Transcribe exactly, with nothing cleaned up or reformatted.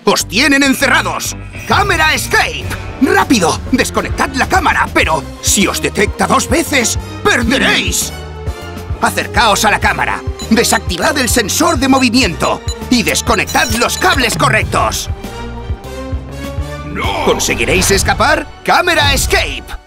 ¡Os tienen encerrados! ¡Cámara Escape! ¡Rápido! Desconectad la cámara, pero si os detecta dos veces, ¡perderéis! Acercaos a la cámara, desactivad el sensor de movimiento y desconectad los cables correctos. ¡No! ¿Conseguiréis escapar? ¡Cámara Escape!